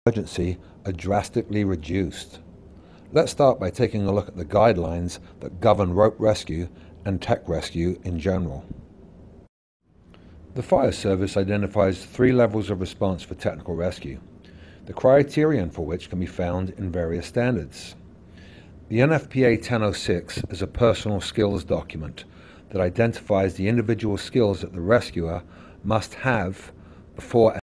emergency are drastically reduced. Let's start by taking a look at the guidelines that govern rope rescue and tech rescue in general. The fire service identifies 3 levels of response for technical rescue, the criterion for which can be found in various standards. The NFPA 1006 is a personal skills document that identifies the individual skills that the rescuer must have before